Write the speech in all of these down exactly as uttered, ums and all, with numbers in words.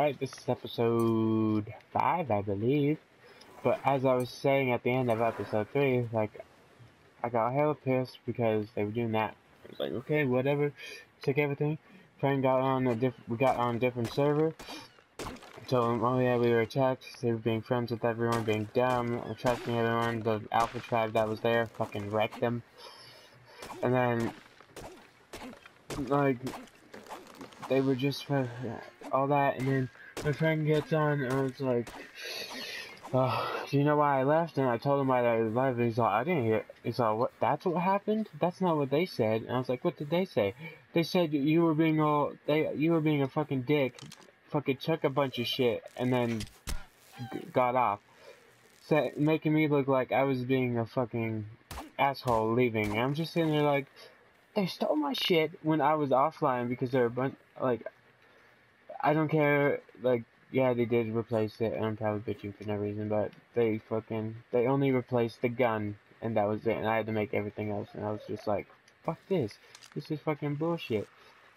Alright, this is episode five, I believe. But as I was saying at the end of episode three, like, I got hella pissed because they were doing that. I was like, okay, whatever. Took everything. Friend got on a different, we got on a different server. Told them, oh yeah, we were attacked. They were being friends with everyone, being dumb, trusting everyone. The alpha tribe that was there fucking wrecked them. And then, like, they were just for all that, and then my friend gets on, and I was like, oh, do you know why I left? And I told him why I left, and he's like, I didn't hear it. He's like, what, that's what happened? That's not what they said. And I was like, what did they say? They said you were being all, they, you were being a fucking dick, fucking took a bunch of shit, and then g got off. So, making me look like I was being a fucking asshole leaving. And I'm just sitting there like, they stole my shit when I was offline because they're a bunch, like, I don't care, like, yeah, they did replace it, and I'm probably bitching for no reason, but they fucking, they only replaced the gun, and that was it, and I had to make everything else, and I was just like, fuck this, this is fucking bullshit.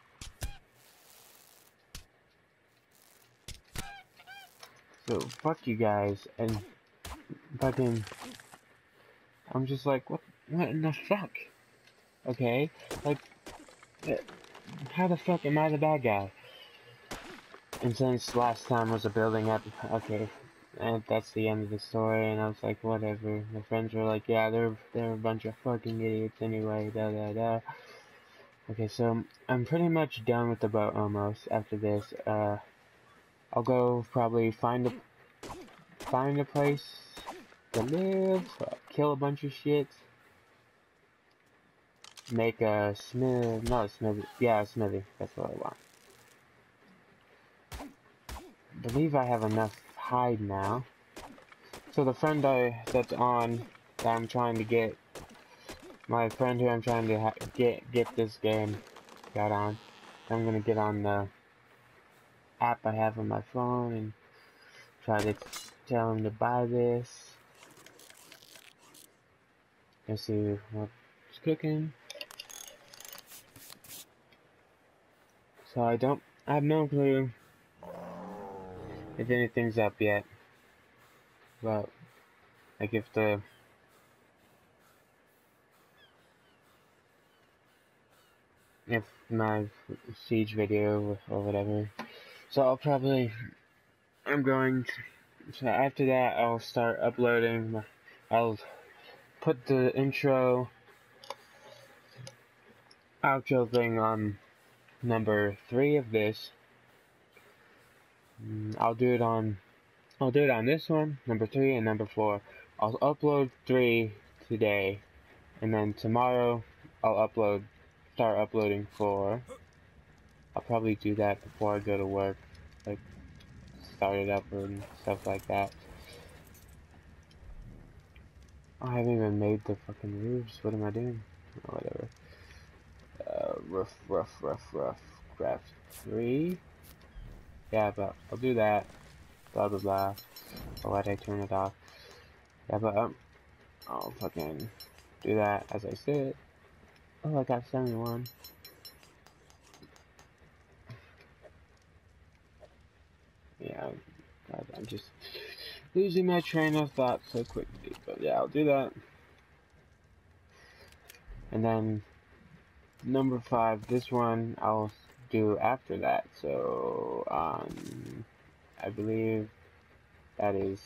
So, fuck you guys, and fucking, I'm just like, what, what in the fuck? Okay, like, how the fuck am I the bad guy? And since last time was a building up, okay, and that's the end of the story, and I was like, whatever. My friends were like, yeah, they're, they're a bunch of fucking idiots anyway, da da da. Okay, so, I'm pretty much done with the boat almost after this. Uh, I'll go probably find a, find a place to live, uh, kill a bunch of shit, make a smith, not a smithy, yeah, a smithy, that's what I want. I believe I have enough hide now. So the friend I that's on that I'm trying to get, my friend who I'm trying to ha get get this game got on. I'm gonna get on the app I have on my phone and try to tell him to buy this. Let's see what's cooking. So I don't, I have no clue if anything's up yet. But, like if the, if my siege video or whatever. So I'll probably, I'm going, to, so after that I'll start uploading, my, I'll put the intro, outro thing on number three of this. I'll do it on, I'll do it on this one, number three, and number four. I'll upload three today, and then tomorrow I'll upload, start uploading four. I'll probably do that before I go to work, like start it up and stuff like that. I haven't even made the fucking roofs. What am I doing? Oh, whatever. Uh, rough, rough, rough, rough. Craft three. Yeah, but I'll do that. Blah blah blah. Or why'd I turn it off? Yeah, but um, I'll fucking do that as I said. Oh, I got seventy-one. Yeah, God, I'm just losing my train of thought so quickly. But yeah, I'll do that. And then number five, this one I'll do after that. So um, I believe that is.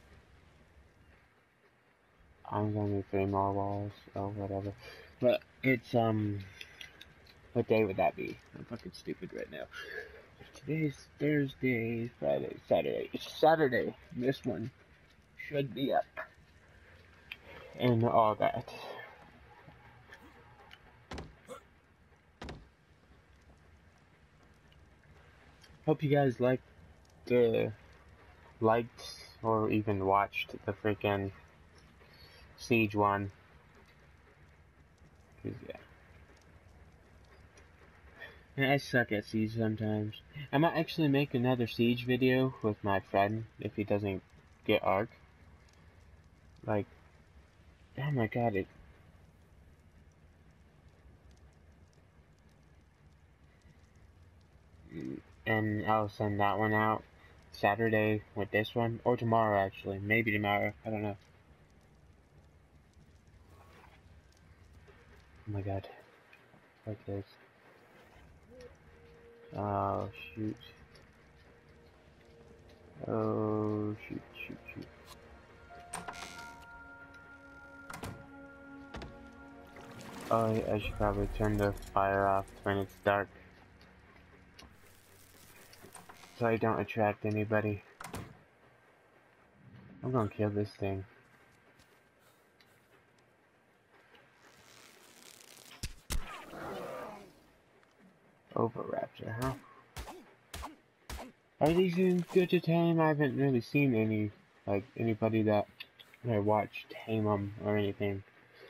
I'm gonna need three more walls or whatever. But it's um, what day would that be? I'm fucking stupid right now. Today's Thursday, Friday, Saturday. It's Saturday. This one should be up. And all that. Hope you guys liked the, liked or even watched the freaking Siege one. Cause yeah. And I suck at Siege sometimes. I might actually make another Siege video with my friend if he doesn't get Arc. Like, oh my god, it. and I'll send that one out Saturday with this one, or tomorrow actually, maybe tomorrow, I don't know. Oh my god, like this. Oh shoot. Oh shoot, shoot, shoot. Oh, I should probably turn the fire off when it's dark, so I don't attract anybody. I'm gonna kill this thing. Overraptor, huh? Are these even good to tame? I haven't really seen any, like, anybody that I watched tame them or anything.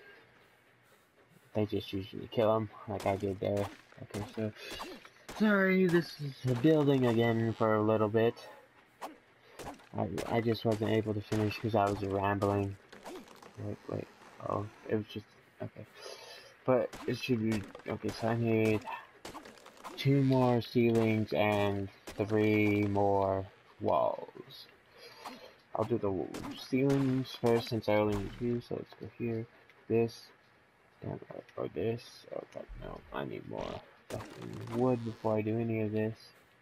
They just usually kill them, like I did there. Okay, so, sorry, this is building again for a little bit. I, I just wasn't able to finish because I was rambling. Wait, wait, oh, it was just, okay. But it should be, okay, so I need two more ceilings and three more walls. I'll do the ceilings first since I only need two, so let's go here, this, and, or this, oh fuck, no, I need more fucking wood before I do any of this.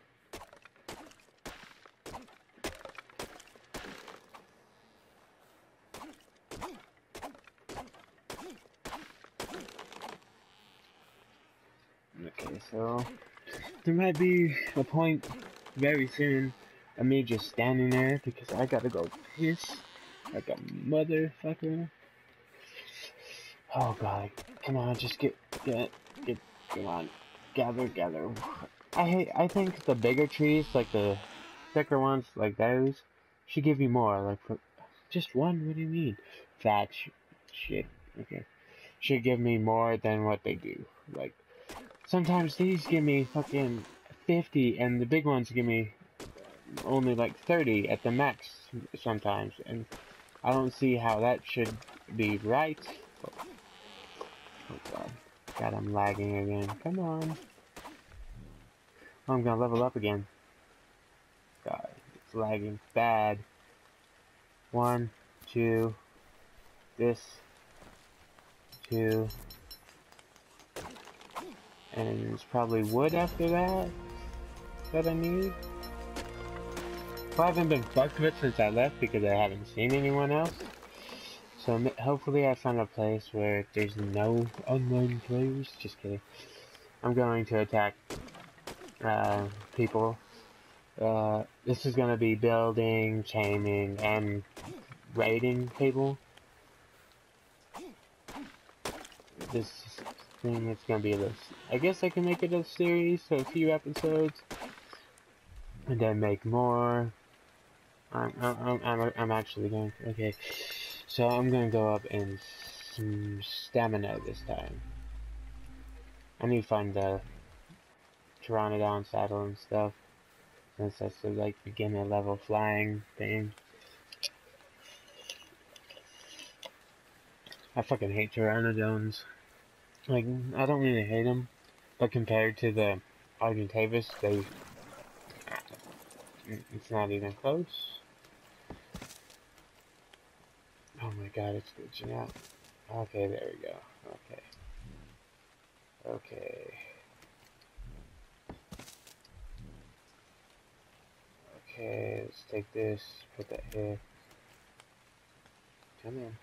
Okay, so there might be a point very soon of me just standing there because I gotta go piss like a motherfucker. Oh god, come on, just get, get, get, come on, gather, gather. I hate, I think the bigger trees, like the thicker ones, like those, should give you more, like, for, just one, what do you mean? Fat sh shit, okay, should give me more than what they do, like, sometimes these give me fucking fifty, and the big ones give me only like thirty at the max sometimes, and I don't see how that should be right. Oh, oh god. God, I'm lagging again. Come on. Oh, I'm gonna level up again. God, it's lagging bad. One, two, this, two, and it's probably wood after that that I need. Well, I haven't been fucked with since I left because I haven't seen anyone else. So hopefully I found a place where there's no unknown players. Just kidding. I'm going to attack uh, people. Uh, this is going to be building, taming, and raiding people. This thing is going to be this. I guess I can make it a series, so a few episodes, and then make more. I'm, I'm, I'm, I'm actually going to, okay, so I'm going to go up in some stamina this time. I need to find the Pteranodon saddle and stuff, since that's the, like, beginner level flying thing. I fucking hate Pteranodons. Like, I don't really hate them, but compared to the Argentavis, they, it's not even close. Oh my god, it's glitching out. Okay, there we go. Okay. Okay. Okay, let's take this, put that here. Come in.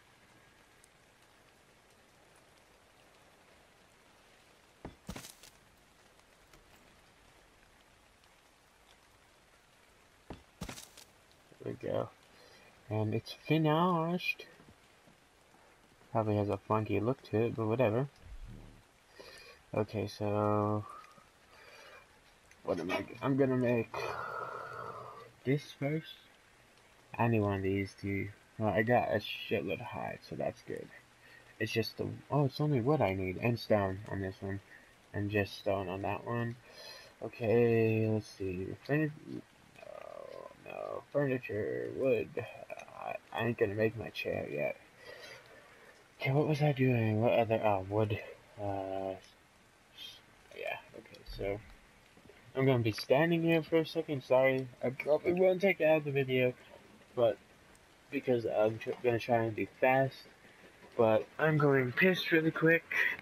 There we go. And it's finished. Probably has a funky look to it, but whatever. Okay, so what am I? I'm gonna make this first. I need one of these two. Well, I got a shitload of hide, so that's good. It's just the oh, it's only wood I need and stone on this one, and just stone on that one. Okay, let's see. Furniture, no, no furniture, wood. Uh, I ain't gonna make my chair yet. Okay, what was I doing? What other? Oh, wood. Uh, yeah. Okay, so I'm gonna be standing here for a second. Sorry, I probably won't take it out of the video, but because I'm tr gonna try and be fast. But I'm going piss really quick.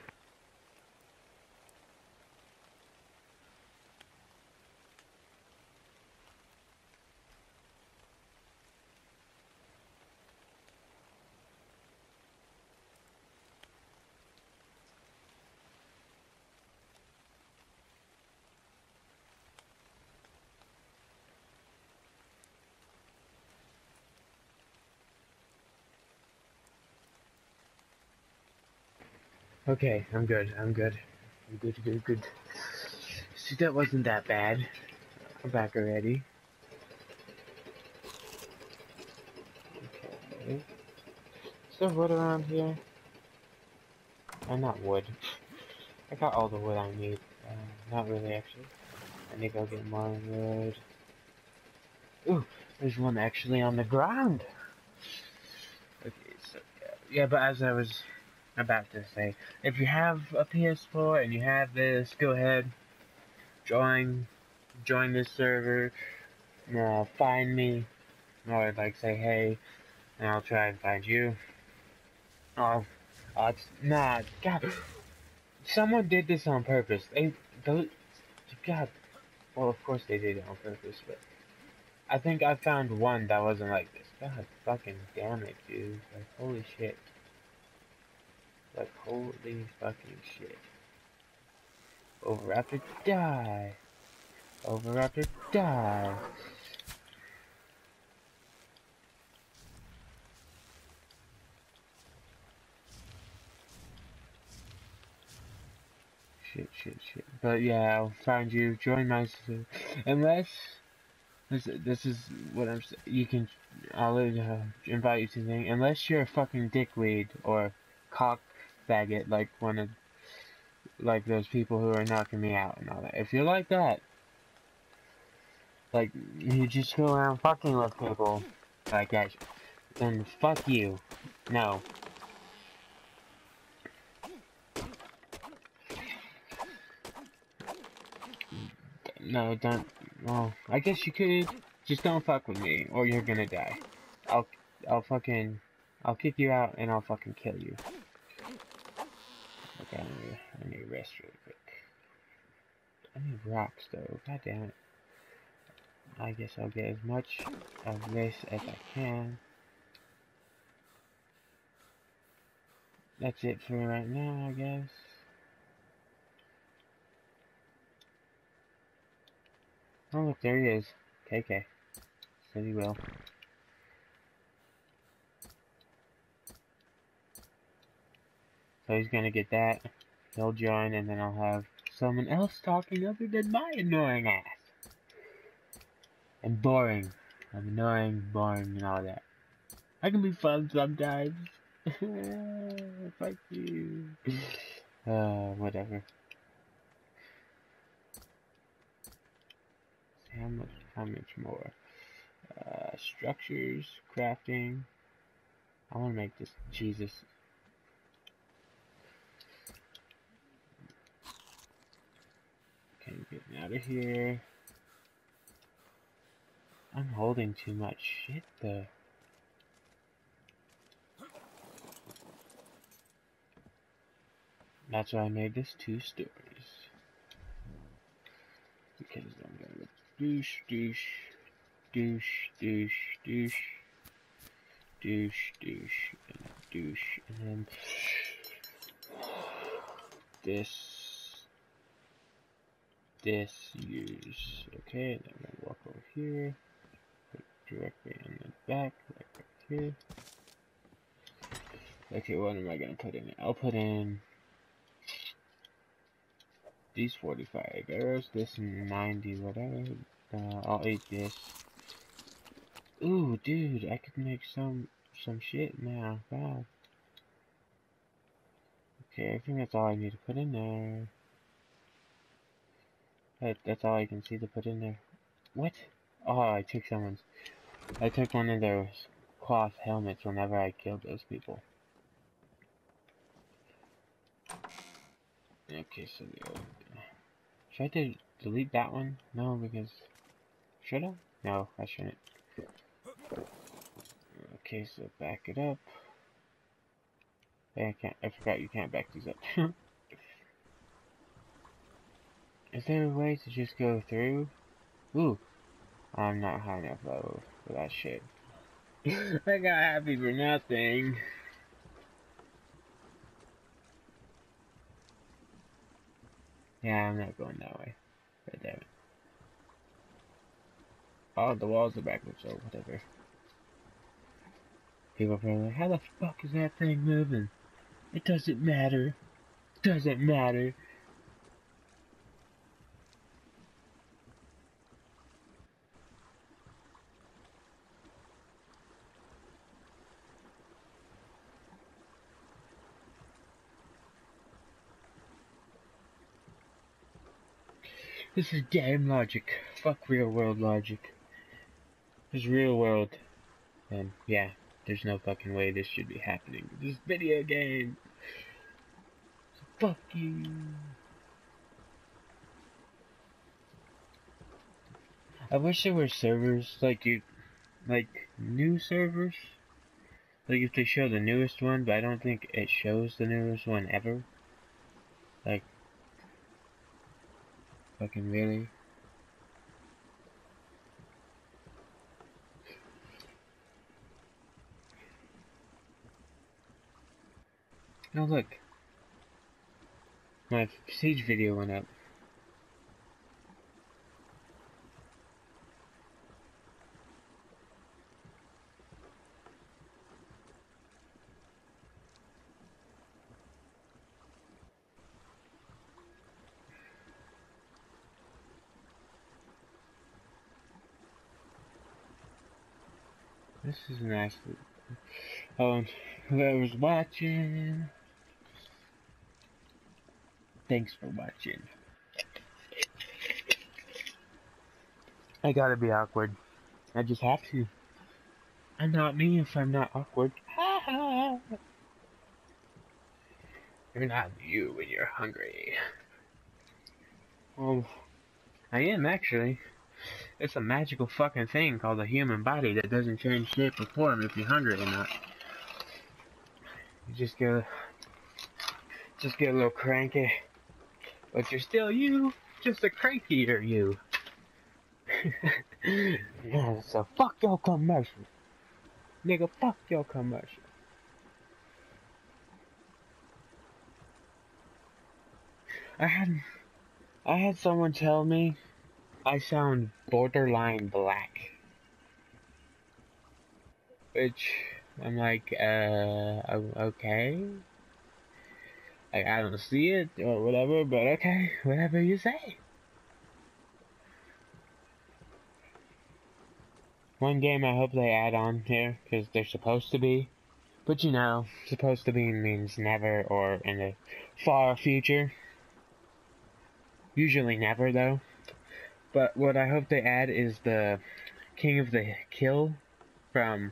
Okay, I'm good. I'm good. I'm good, good, good. See, that wasn't that bad. I'm back already. Okay. Is there wood around here? Uh, not wood. I got all the wood I need. Uh, not really, actually. I need to go get more wood. Ooh, there's one actually on the ground. Okay, so yeah, yeah, but as I was about to say, if you have a P S four and you have this, go ahead, join, join this server, uh, find me, or like say hey, and I'll try and find you. Oh, uh, it's not, God, someone did this on purpose. They, those, God, well of course they did it on purpose, but I think I found one that wasn't like this. God fucking damn it, dude. Like, holy shit. Like, holy fucking shit. Overraptor, die. Overraptor, die. Shit, shit, shit. But yeah, I'll find you. Join my server. Unless, this, this is what I'm saying. You can, I'll uh, invite you to the thing. Unless you're a fucking dickweed or cock faggot like one of, like those people who are knocking me out and all that. If you're like that, like, you just go around fucking with people like that, then fuck you. No. No, don't. Well, I guess you could. Just don't fuck with me, or you're gonna die. I'll, I'll fucking, I'll kick you out, and I'll fucking kill you. Okay, I need, I need rest really quick. I need rocks, though. God damn it. I guess I'll get as much of this as I can. That's it for right now, I guess. Oh, look, there he is. K K. Said he will. So he's gonna get that. He'll join, and then I'll have someone else talking other than my annoying ass. And boring. I'm annoying, boring, and all that. I can be fun sometimes. Fuck you. Uh, whatever. How much, how much more? Uh, structures, crafting. I want to make this Jesus. Okay, getting out of here. I'm holding too much shit though. That's why I made this two stories. Because I'm gonna go douche, douche, douche, douche, douche, douche, douche, and douche, and then this, this, use. Okay, and I'm gonna walk over here, put directly on the back, like right here. Okay, what am I gonna put in? I'll put in these forty-five arrows, this ninety, whatever. Uh, I'll eat this. Ooh, dude, I could make some some shit now. Wow. Okay, I think that's all I need to put in there. That, that's all I can see to put in there. What? Oh, I took someone's. I took one of those cloth helmets whenever I killed those people. Okay, so the old Should I de delete that one? No, because... Should I? No, I shouldn't. Okay, so back it up. I can't. I forgot you can't back these up. Is there a way to just go through? Ooh, I'm not high enough level for that shit. I got happy for nothing. Yeah, I'm not going that way. God damn it. Oh, the walls are backwards, so whatever. People are probably like, how the fuck is that thing moving? It doesn't matter. Doesn't matter. This is game logic. Fuck real world logic. This is real world. And yeah, there's no fucking way this should be happening. This is video game. So fuck you. I wish there were servers like you, like new servers. Like if they show the newest one, but I don't think it shows the newest one ever. Like, fucking really. Oh look, my Siege video went up. This is nice. Um, whoever's watching, thanks for watching. I gotta be awkward. I just have to. I'm not me if I'm not awkward. You're not you when you're hungry. Well, I am actually. It's a magical fucking thing called the human body that doesn't change shape or form if you're hungry or not. You just get, just get a little cranky, but you're still you, just a crankier you. Yeah, so fuck your commercial, nigga. Fuck your commercial. I had, I had someone tell me I sound borderline black. Which, I'm like, uh, okay. Like, I don't see it, or whatever, but okay, whatever you say. One game I hope they add on here, because they're supposed to be. But you know, supposed to be means never, or in the far future. Usually never, though. But what I hope they add is the King of the Kill from,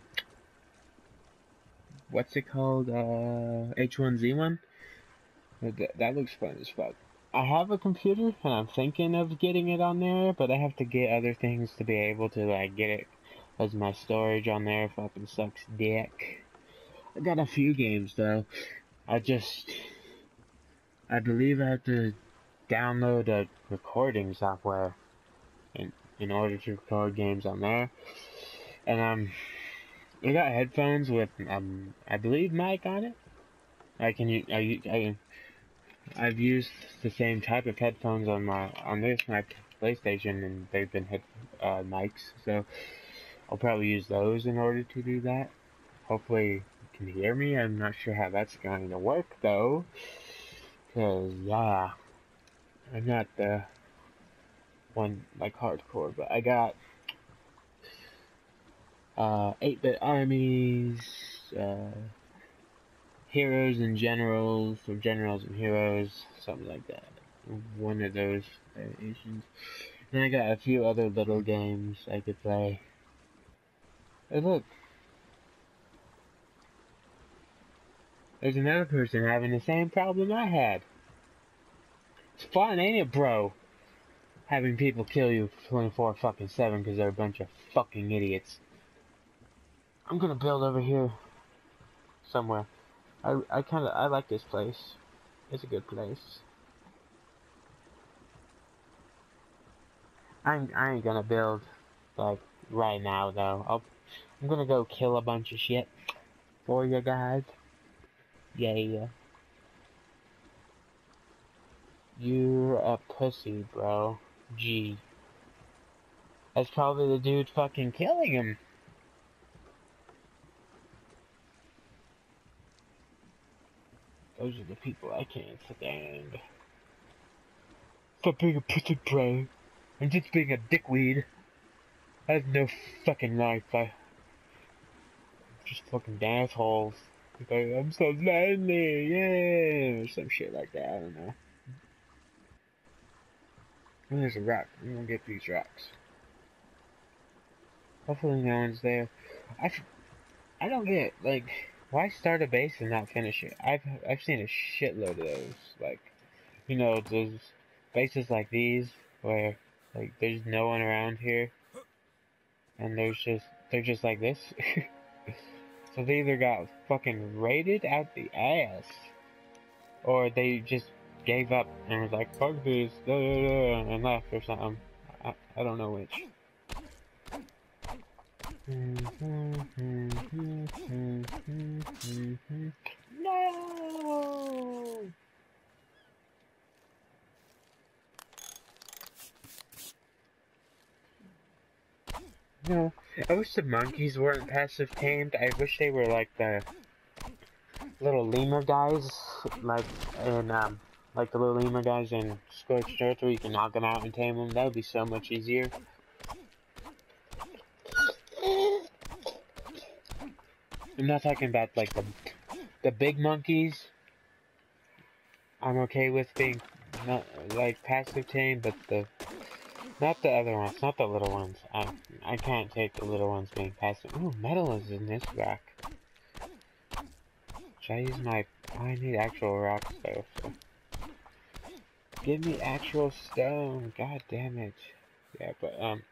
what's it called, uh, H one Z one? That, that looks fun as fuck. I have a computer, and I'm thinking of getting it on there, but I have to get other things to be able to, like, get it, because my storage on there fucking sucks dick. I got a few games, though. I just, I believe I have to download a recording software in, in order to record games on there. And, um, I got headphones with, um, I believe mic on it. I can, I, I, I've used the same type of headphones on my, on this, my PlayStation, and they've been head, uh, mics, so I'll probably use those in order to do that. Hopefully you can hear me. I'm not sure how that's going to work, though, cause, yeah, I'm not the one, like, hardcore, but I got, uh, eight bit armies, uh, heroes and generals, or generals and heroes, something like that. One of those variations. Then I got a few other little games I could play. Hey look! There's another person having the same problem I had. It's fun, ain't it, bro? having people kill you twenty-four fucking seven because they're a bunch of fucking idiots. I'm gonna build over here somewhere. I I kind of I like this place. It's a good place. I'm I ain't gonna build like right now though. I'll I'm gonna go kill a bunch of shit for you guys. Yeah. You're a pussy, bro. Gee. That's probably the dude fucking killing him. Those are the people I can't stand. Stop being a pussy, bro. I'm just being a dickweed. I have no fucking life. I just fucking assholes. Like, I'm so lonely, yeah, or some shit like that. I don't know. Oh, there's a rock. I'm gonna get these rocks. Hopefully no one's there. I, I don't get, like, why start a base and not finish it? I've I've seen a shitload of those. Like, you know, there's bases like these where, like, there's no one around here, and there's just they're just like this. So they either got fucking raided out the ass, or they just gave up and was like, fuck this, da, da, da, and left or something. I, I don't know which. No! No, I wish the monkeys weren't passive tamed. I wish they were like the little lemur guys, like in um, like the little lemur guys in Scorched Earth, where you can knock them out and tame them. That would be so much easier. I'm not talking about like the the big monkeys. I'm okay with being not like passive tamed, but the not the other ones, not the little ones. I I can't take the little ones being passive. Ooh, metal is in this rock. Should I use my... Oh, I need actual rocks though, so... Give me actual stone, god damn it. Yeah, but, um...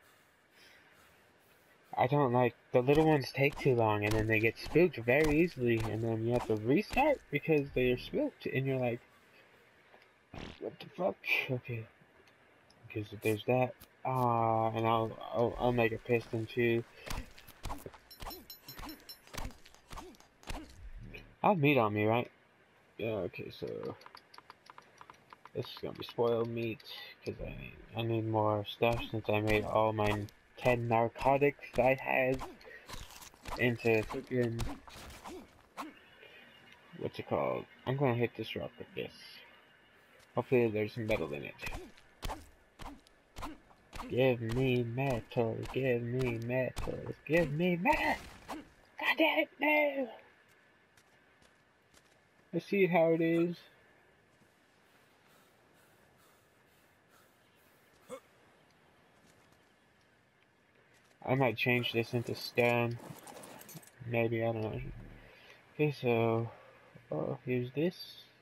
I don't like... The little ones take too long, and then they get spooked very easily, and then you have to restart because they are spooked, and you're like... What the fuck? Okay. Because there's that. Ah, uh, and I'll, I'll, I'll make a piston too. I have meat on me, right? Yeah, okay, so... This is gonna be spoiled meat, because I need, I need more stuff since I made all my ten narcotics I had into freaking... What's it called? I'm gonna hit this rock with this. Hopefully there's some metal in it. Give me metal, give me metal, give me metal! God damn it, no! I see how it is. I might change this into stone. Maybe, I don't know. Okay, so... Oh, here's this.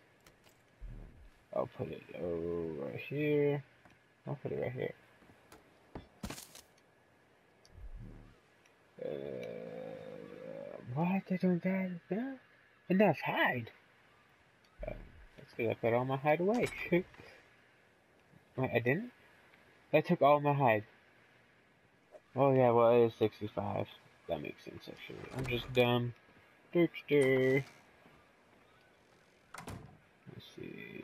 I'll put it oh, right here. I'll put it right here. Uh, what? I don't got enough, enough hide. Uh, that's because I put all my hide away. Wait, I didn't? I took all my hide. Oh yeah, well it is sixty-five. That makes sense actually. I'm just dumb. Dirkster. Let's see.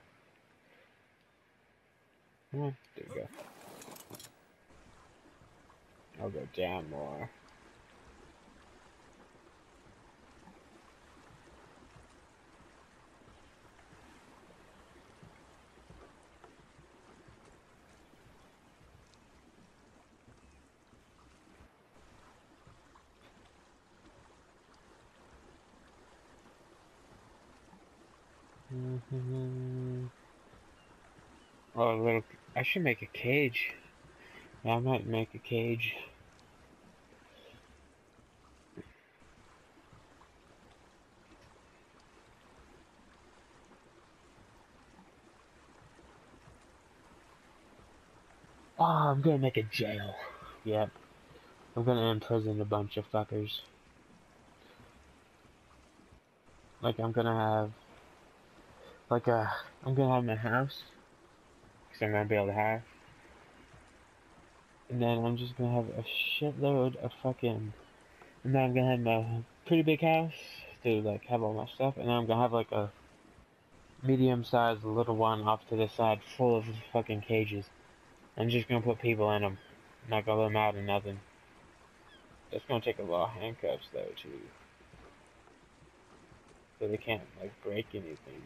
Come on, there we go. I'll go down more. Mm-hmm. Oh, a little. I should make a cage. Yeah, I might make a cage. Oh, I'm gonna make a jail. Yep. I'm gonna imprison a bunch of fuckers. Like, I'm gonna have... Like, uh, I'm gonna have my house. Because I'm gonna be able to have. And then I'm just gonna have a shitload of fucking... And then I'm gonna have my pretty big house to, like, have all my stuff. And then I'm gonna have, like, a medium-sized little one off to the side full of fucking cages. I'm just gonna put people in them. Not gonna let them out or nothing. It's gonna take a lot of handcuffs, though, too. So they can't, like, break anything.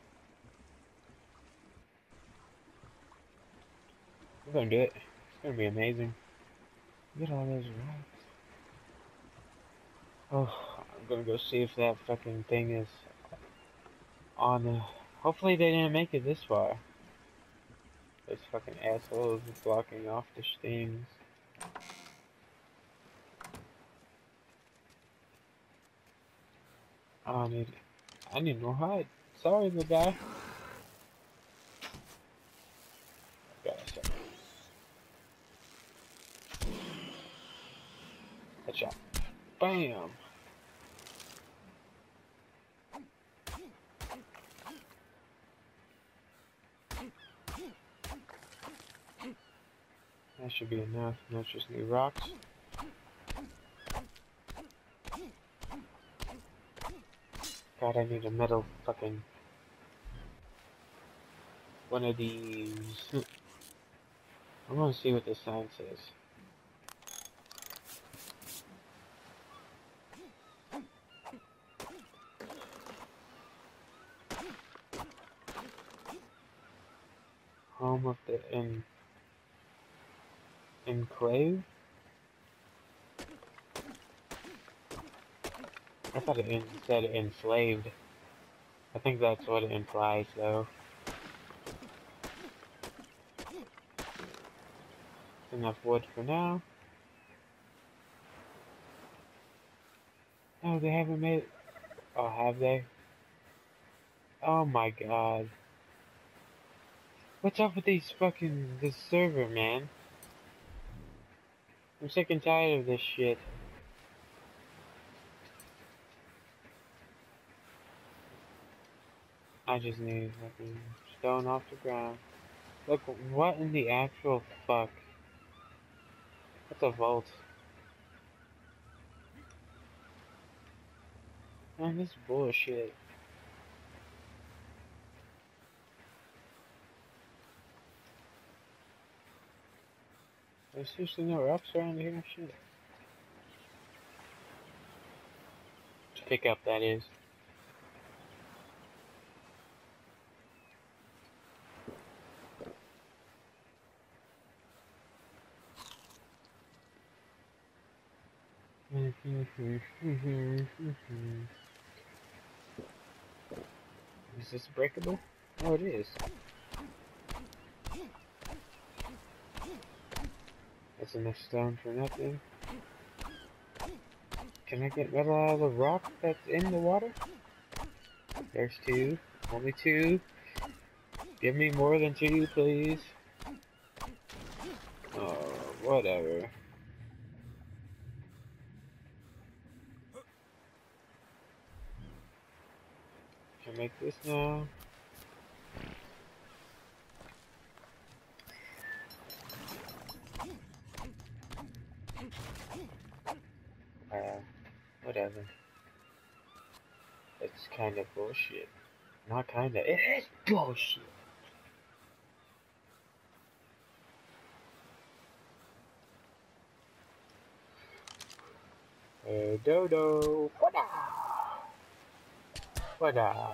I'm gonna do it. It's gonna be amazing. Look at all those rocks. Oh, I'm gonna go see if that fucking thing is on the... Hopefully they didn't make it this far. Those fucking assholes are blocking off the stings. I need... I need more hide. Sorry, little guy. Gotcha. Headshot. Bam! That should be enough. Not just new rocks. God, I need a metal fucking... one of these. I want to see what this sign says. Home of the en enclave? I thought it en said enslaved. I think that's what it implies, though. Enough wood for now. Oh, they haven't made... Oh, have they? Oh my god. What's up with these fucking... this server, man? I'm sick and tired of this shit. I just need fucking stone off the ground. Look, what in the actual fuck? That's a vault. Man, this is bullshit. There's seriously no rocks around here, shit. To pick up, that is. Is this breakable? Oh, it is. That's enough stone for nothing. Can I get metal out of the rock that's in the water? There's two. Only two. Give me more than two, please. Oh, whatever. Can I make this now? Uh, whatever. It's kind of bullshit. Not kinda, it is bullshit. Hey, Dodo. Wada! Wada!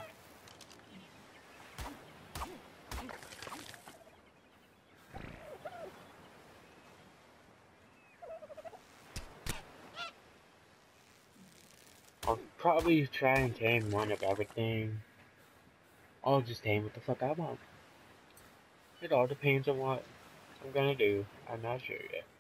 I'll probably try and tame one of everything. I'll just tame what the fuck I want. It all depends on what I'm gonna do. I'm not sure yet.